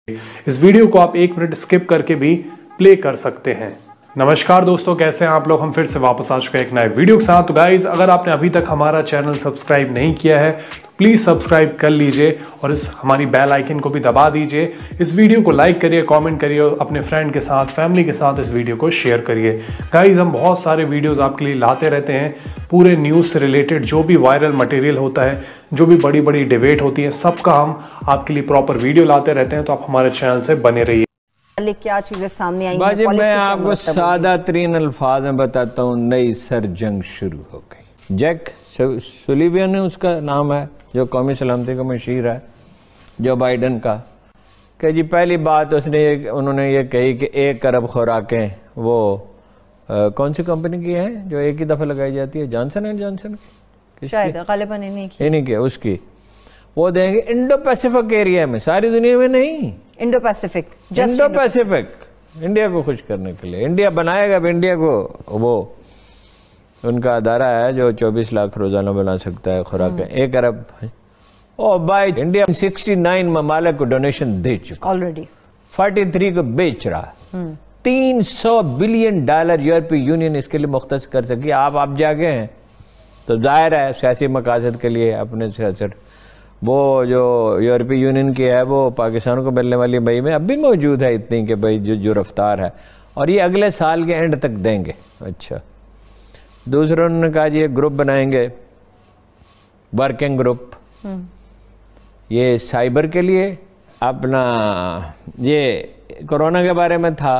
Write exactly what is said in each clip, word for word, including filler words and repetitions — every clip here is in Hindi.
इस वीडियो को आप एक मिनट स्किप करके भी प्ले कर सकते हैं। नमस्कार दोस्तों, कैसे हैं आप लोग। हम फिर से वापस आ चुके हैं एक नए वीडियो के साथ। तो गाइज, अगर आपने अभी तक हमारा चैनल सब्सक्राइब नहीं किया है तो प्लीज़ सब्सक्राइब कर लीजिए और इस हमारी बेल आइकन को भी दबा दीजिए। इस वीडियो को लाइक करिए, कमेंट करिए और अपने फ्रेंड के साथ, फैमिली के साथ इस वीडियो को शेयर करिए। गाइज, हम बहुत सारे वीडियोज़ आपके लिए लाते रहते हैं, पूरे न्यूज़ से रिलेटेड जो भी वायरल मटेरियल होता है, जो भी बड़ी बड़ी डिबेट होती है, सबका हम आपके लिए प्रॉपर वीडियो लाते रहते हैं। तो आप हमारे चैनल से बने रहिए। क्या चीजें सामने आई हैं? मैं आपको सादा तरीन अल्फाज में बताता हूँ। नई सर जंग शुरू हो गई। जैक सुलिवियन है उसका नाम है, जो कौमी सलामती का मशीर है जो बाइडन का। कि जी पहली बात उसने ये उन्होंने ये कही कि एक अरब खुराकें वो आ, कौन सी कंपनी की है जो एक ही दफ़ा लगाई जाती है, जॉनसन एंड जॉनसन शायद गालिबन इन्हीं की इन्हीं की उसकी वो देंगे इंडो पैसिफिक एरिया में, सारी दुनिया में नहीं, Indo Pacific Indo Pacific India को खुश करने के लिए। इंडिया बनाएगा अब इंडिया को, वो उनका अदारा है जो चौबीस लाख रोजाना बना सकता है खुराकें, एक अरब। ओ भाई, इंडिया सिक्सटी नाइन ममालिक को डोनेशन दे चुका ऑलरेडी, फोर्टी थ्री को बेच रहा। तीन सौ बिलियन डॉलर यूरोपीय यूनियन इसके लिए मुख्तस कर सकी। आप आप जागे हैं तो जाहिर है सियासी मकासद के लिए अपने सियासत वो जो यूरोपीय यूनियन की है वो पाकिस्तान को मिलने वाली मई में अब भी मौजूद है इतनी कि भाई जो जो रफ्तार है, और ये अगले साल के एंड तक देंगे। अच्छा, दूसरा उन्होंने कहा जी ये ग्रुप बनाएंगे, वर्किंग ग्रुप, ये साइबर के लिए अपना, ये कोरोना के बारे में था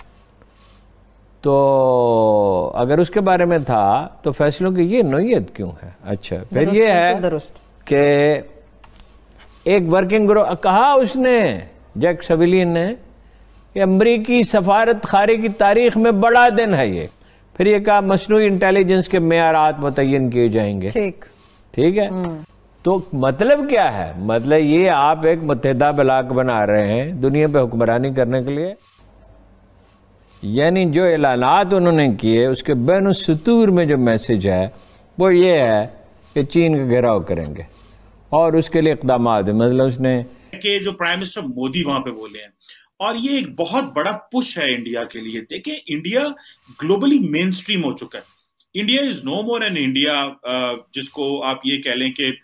तो अगर उसके बारे में था तो फैसलों की ये नोयत क्यों है। अच्छा, फिर ये है कि एक वर्किंग ग्रुप कहा उसने, जैक सविलियन ने, कि अमरीकी सफारत खारी की तारीख में बड़ा दिन है ये। फिर ये कहा मसनूई इंटेलिजेंस के मेयारात मुतय्यन किए जाएंगे। ठीक ठीक है। तो मतलब क्या है? मतलब ये आप एक मुत्तहिदा ब्लॉक बना रहे हैं दुनिया पे हुक्मरानी करने के लिए। यानी जो ऐलानात उन्होंने किए उसके बैन सुतूर में जो मैसेज है वो ये है कि चीन का घेराव करेंगे और उसके लिए इक़दाम। मतलब उसने कि जो प्राइम मिनिस्टर मोदी वहां पे बोले हैं, और ये एक बहुत बड़ा पुश है इंडिया के लिए। देखिए, इंडिया ग्लोबली मेन स्ट्रीम हो चुका है। India is no more an India जिसको आप ये कह लें कि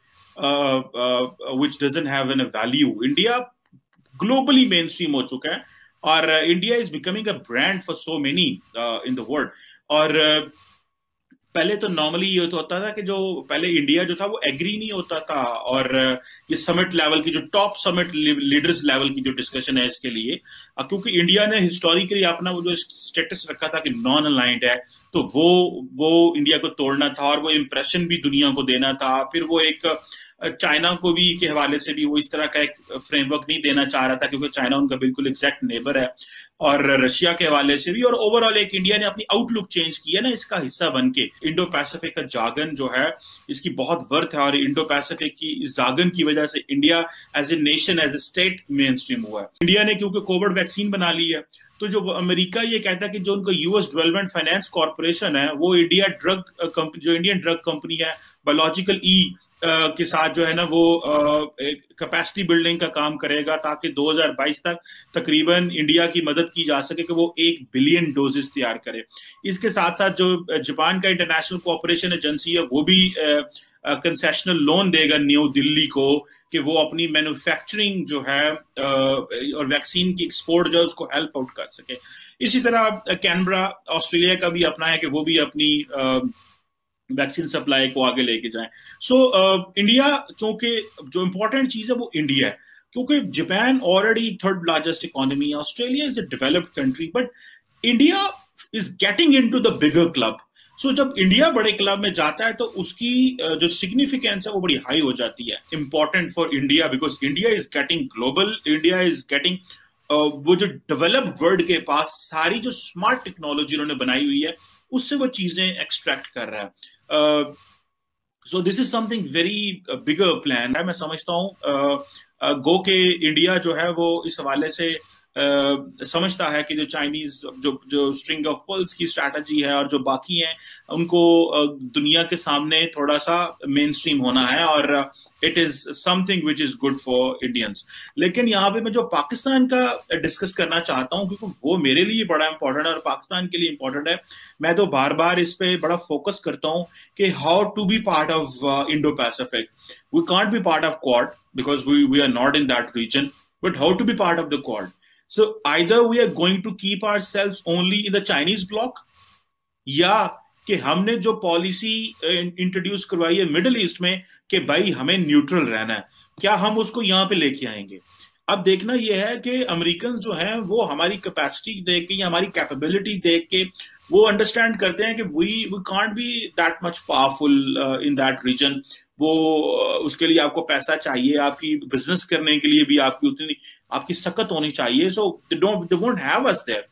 which doesn't have an value. India globally main stream हो चुका है और India is becoming a brand for so many in the world. और uh, पहले तो नॉर्मली ये तो होता था कि जो पहले इंडिया जो था वो एग्री नहीं होता था, और ये समिट लेवल की जो टॉप समिट लीडर्स लेवल की जो डिस्कशन है इसके लिए, क्योंकि इंडिया ने हिस्टोरिकली अपना वो जो स्टेटस रखा था कि नॉन अलाइंड है, तो वो वो इंडिया को तोड़ना था और वो इम्प्रेशन भी दुनिया को देना था। फिर वो एक चाइना को भी के हवाले से भी वो इस तरह का एक फ्रेमवर्क नहीं देना चाह रहा था क्योंकि चाइना उनका बिल्कुल एग्जैक्ट नेबर है, और रशिया के हवाले से भी। और ओवरऑल एक इंडिया ने अपनी आउटलुक चेंज की है ना इसका हिस्सा बन के। इंडो पैसिफिक का जागन जो है इसकी बहुत वर्थ है, और इंडो पैसिफिक की इस जागन की वजह से India as a nation, as a state main stream हुआ है। इंडिया ने क्योंकि कोविड वैक्सीन बना ली है, तो जो अमेरिका ये कहता है कि जो उनका यूएस डेवलपमेंट फाइनेंस कॉर्पोरेशन है वो इंडिया ड्रग कंपनी, जो इंडियन ड्रग कंपनी है बायोलॉजिकल ई Uh, के साथ जो है ना वो कैपेसिटी uh, बिल्डिंग का काम करेगा ताकि दो हज़ार बाईस तक तकरीबन इंडिया की मदद की जा सके कि वो एक बिलियन डोजेस तैयार करे। इसके साथ साथ जो जापान का इंटरनेशनल कोऑपरेशन एजेंसी है वो भी कंसेशनल uh, लोन देगा न्यू दिल्ली को कि वो अपनी मैन्युफैक्चरिंग जो है uh, और वैक्सीन की एक्सपोर्ट जो है उसको हेल्प आउट कर सके। इसी तरह कैनबरा ऑस्ट्रेलिया का भी अपना है कि वो भी अपनी uh, वैक्सीन सप्लाई को आगे लेके जाएं। सो इंडिया, क्योंकि जो इंपॉर्टेंट चीज है वो इंडिया है, क्योंकि Japan already third largest economy है, Australia is a developed country, but India is getting into the bigger club. So जब इंडिया बड़े क्लब में जाता है तो उसकी uh, जो सिग्निफिकेंस है वो बड़ी हाई हो जाती है, important for India, because India is getting global, India is getting वो जो डेवलप्ड वर्ल्ड के पास सारी जो स्मार्ट टेक्नोलॉजी उन्होंने बनाई हुई है उससे वो चीजें एक्सट्रैक्ट कर रहा है। So this is something very bigger plan है। मैं समझता हूँ uh, uh, गो के इंडिया जो है वो इस हवाले से uh, समझता है कि जो चाइनीज जो जो स्ट्रिंग ऑफ पर्ल्स की स्ट्रैटेजी है और जो बाकी हैं उनको uh, दुनिया के सामने थोड़ा सा मेन स्ट्रीम होना है और it is something which is good for Indians. लेकिन यहाँ पे मैं जो पाकिस्तान का डिस्कस करना चाहता हूँ क्योंकि वो मेरे लिए बड़ा इंपॉर्टेंट है और पाकिस्तान के लिए इंपॉर्टेंट है, मैं तो बार बार इस पे बड़ा फोकस करता हूँ कि how to be part of Indo Pacific. We can't be part of Quad because we we are not in that region, but how to be part of the Quad. So either we are going to keep ourselves only in the Chinese block, या कि हमने जो पॉलिसी इंट्रोड्यूस करवाई है मिडिल ईस्ट में कि भाई हमें न्यूट्रल रहना है, क्या हम उसको यहां पे लेके आएंगे। अब देखना यह है कि अमेरिकन जो हैं वो हमारी कैपेसिटी देख के या हमारी कैपेबिलिटी देख के वो अंडरस्टैंड करते हैं कि we we can't be that much powerful in that region. वो उसके लिए आपको पैसा चाहिए, आपकी बिजनेस करने के लिए भी आपकी उतनी आपकी सकत होनी चाहिए। So they don't they won't have us there.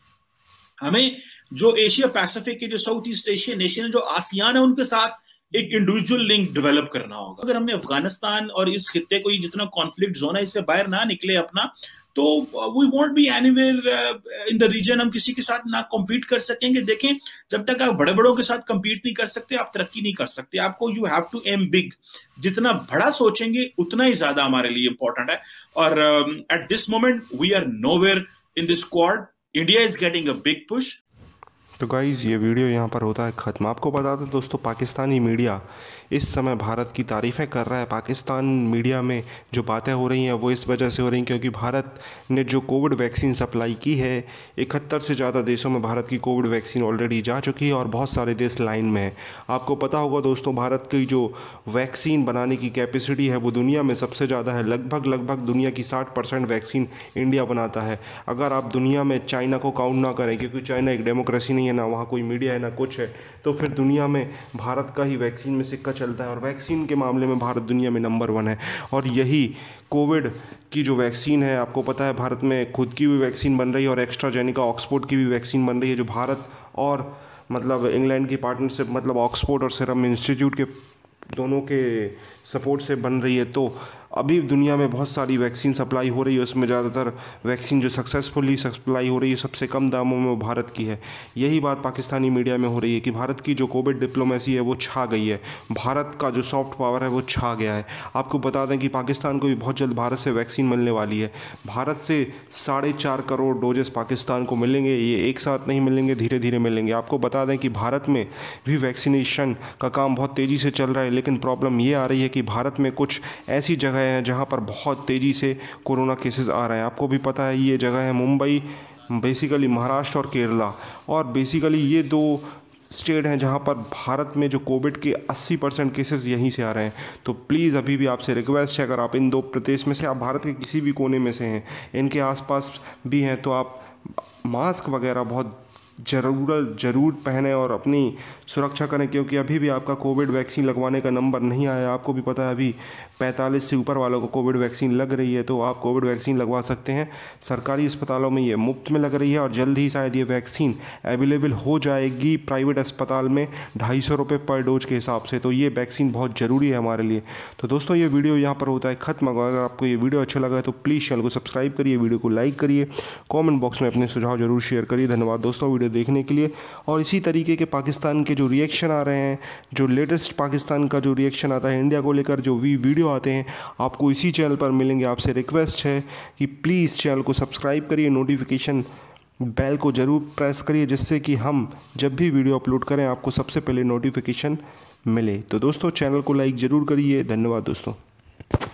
हमें जो एशिया पैसिफिक के जो साउथ ईस्ट एशियन नेशन है, जो आसियान है, उनके साथ एक इंडिविजुअल लिंक डेवलप करना होगा। अगर हमने अफगानिस्तान और इस खित्ते को जितना कॉन्फ्लिक्ट जोन है इससे बाहर ना निकले अपना, तो we won't be anywhere in the region. हम किसी के साथ ना कम्पीट कर सकेंगे। देखें, जब तक आप बड़े बड़ों के साथ कम्पीट नहीं कर सकते आप तरक्की नहीं कर सकते। आपको you have to aim big. जितना बड़ा सोचेंगे उतना ही ज्यादा हमारे लिए इंपॉर्टेंट है। और at this moment we are nowhere in this Quad. India is getting a big push. तो गाइज़ ये वीडियो यहाँ पर होता है ख़त्म। आपको बता दें दोस्तों, पाकिस्तानी मीडिया इस समय भारत की तारीफ़ें कर रहा है। पाकिस्तान मीडिया में जो बातें हो रही हैं वो इस वजह से हो रही हैं क्योंकि भारत ने जो कोविड वैक्सीन सप्लाई की है, इकहत्तर से ज़्यादा देशों में भारत की कोविड वैक्सीन ऑलरेडी जा चुकी है और बहुत सारे देश लाइन में हैं। आपको पता होगा दोस्तों, भारत की जो वैक्सीन बनाने की कैपेसिटी है वो दुनिया में सबसे ज़्यादा है। लगभग लगभग दुनिया की साठ परसेंट वैक्सीन इंडिया बनाता है। अगर आप दुनिया में चाइना को काउंट ना करें, क्योंकि चाइना एक डेमोक्रेसी नहीं है, ना वहाँ कोई मीडिया है, ना कुछ है, तो फिर दुनिया में भारत का ही वैक्सीन में सिक्का चलता है और वैक्सीन के मामले में भारत दुनिया में नंबर वन है। और यही कोविड की जो वैक्सीन है, आपको पता है भारत में खुद की भी वैक्सीन बन रही है और एक्स्ट्राजेनेका ऑक्सफोर्ड की भी वैक्सीन बन रही है, जो भारत और मतलब इंग्लैंड की पार्टनरशिप, मतलब ऑक्सफोर्ड और सीरम इंस्टीट्यूट के दोनों के सपोर्ट से बन रही है। तो अभी दुनिया में बहुत सारी वैक्सीन सप्लाई हो रही है, उसमें ज़्यादातर वैक्सीन जो सक्सेसफुली सप्लाई हो रही है सबसे कम दामों में वो भारत की है। यही बात पाकिस्तानी मीडिया में हो रही है कि भारत की जो कोविड डिप्लोमेसी है वो छा गई है, भारत का जो सॉफ्ट पावर है वो छा गया है। आपको बता दें कि पाकिस्तान को भी बहुत जल्द भारत से वैक्सीन मिलने वाली है। भारत से साढ़े चार करोड़ डोजेस पाकिस्तान को मिलेंगे। ये एक साथ नहीं मिलेंगे, धीरे धीरे मिलेंगे। आपको बता दें कि भारत में भी वैक्सीनेशन का काम बहुत तेज़ी से चल रहा है, लेकिन प्रॉब्लम ये आ रही है कि भारत में कुछ ऐसी जगह हैं जहां पर बहुत तेज़ी से कोरोना केसेस आ रहे हैं। आपको भी पता है ये जगह है मुंबई, बेसिकली महाराष्ट्र और केरला, और बेसिकली ये दो स्टेट हैं जहां पर भारत में जो कोविड के अस्सी परसेंट केसेस यहीं से आ रहे हैं। तो प्लीज़ अभी भी आपसे रिक्वेस्ट है, अगर आप इन दो प्रदेश में से, आप भारत के किसी भी कोने में से हैं, इनके आसपास भी हैं, तो आप मास्क वगैरह बहुत ज़रूरत ज़रूर पहने और अपनी सुरक्षा करें, क्योंकि अभी भी आपका कोविड वैक्सीन लगवाने का नंबर नहीं आया। आपको भी पता है अभी पैंतालीस से ऊपर वालों को कोविड वैक्सीन लग रही है, तो आप कोविड वैक्सीन लगवा सकते हैं। सरकारी अस्पतालों में ये मुफ्त में लग रही है और जल्द ही शायद ये वैक्सीन अवेलेबल हो जाएगी प्राइवेट अस्पताल में ढाई सौ रुपये पर डोज के हिसाब से। तो ये वैक्सीन बहुत ज़रूरी है हमारे लिए। तो दोस्तों ये वीडियो यहाँ पर होता है ख़त्म। अगर आपको ये वीडियो अच्छा लगा है तो प्लीज़ चैनल को सब्सक्राइब करिए, वीडियो को लाइक करिए, कॉमेंट बॉक्स में अपने सुझाव जरूर शेयर करिए। धन्यवाद दोस्तों वीडियो देखने के लिए। और इसी तरीके के पाकिस्तान के जो रिएक्शन आ रहे हैं, जो लेटेस्ट पाकिस्तान का जो रिएक्शन आता है इंडिया को लेकर, जो भी वीडियो आते हैं आपको इसी चैनल पर मिलेंगे। आपसे रिक्वेस्ट है कि प्लीज़ चैनल को सब्सक्राइब करिए, नोटिफिकेशन बेल को ज़रूर प्रेस करिए, जिससे कि हम जब भी वीडियो अपलोड करें आपको सबसे पहले नोटिफिकेशन मिले। तो दोस्तों चैनल को लाइक ज़रूर करिए। धन्यवाद दोस्तों।